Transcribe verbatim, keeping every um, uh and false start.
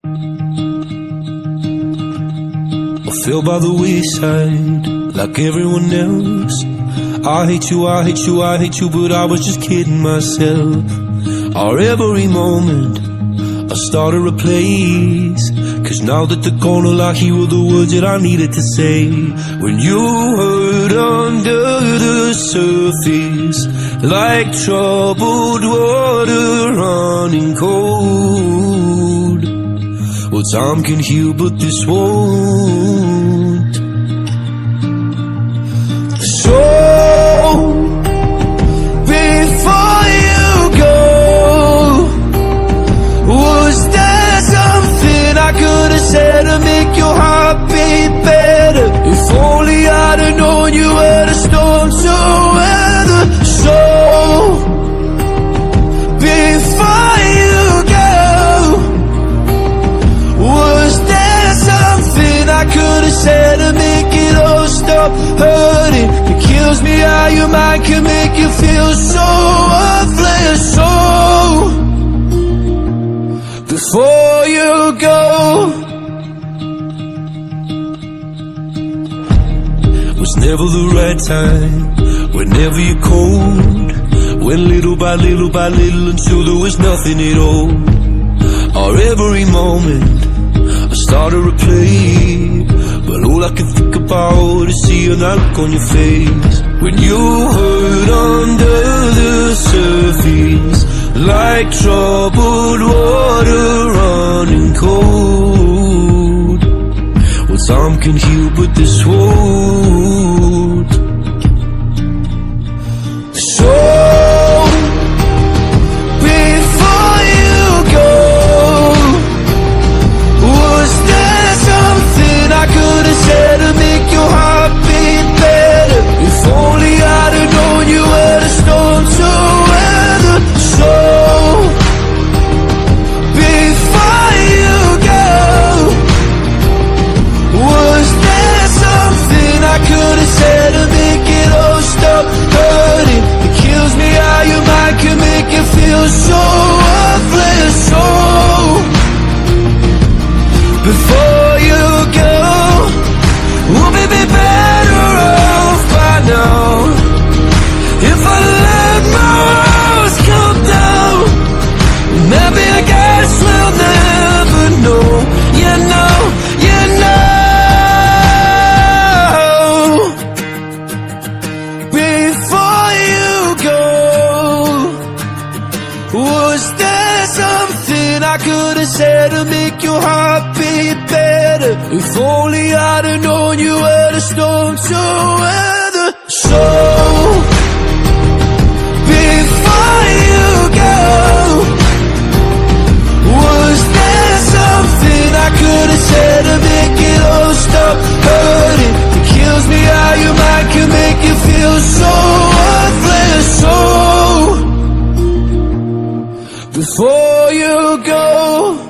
I fell by the wayside like everyone else. I hate you, I hate you, I hate you, but I was just kidding myself. Our every moment I started a place, cause now that they're gone, all I hear were the words that I needed to say. When you hurt under the surface, like troubled water running cold. Well, time can heal, but this won't. So, before you go, was there something I could have said to make your heart beat better? If only I'd have known you were the storm to weather. So, before you go, was there something I could have said to make it all stop hurting? It kills me how your mind can make you feel so worthless. So, before you go, was never the right time, whenever you're cold. Went little by little by little until there was nothing at all. Our every moment I started to play, but all I can think about is seeing that look on your face. When you hurt under the surface, like troubled water running cold. Well, time can heal, but this won't. So, before you go, was there something I could have said to make your heart beat better? If only I'd have known you were the storm to weather. So, before you go, was there something I could have said to make it all stop hurting? It kills me how your mind can make you feel so worthless. So, before you go, we'll be better off by now. If I let my walls come down, maybe I guess we'll never know. You know, you know. Before you go, was there something I could have said to make your heart beat better? If only I'd have known you were the storm to weather. So, before you go, was there something I could have said to make it all stop hurting? It kills me how your mind can make you feel so worthless. So, before you go,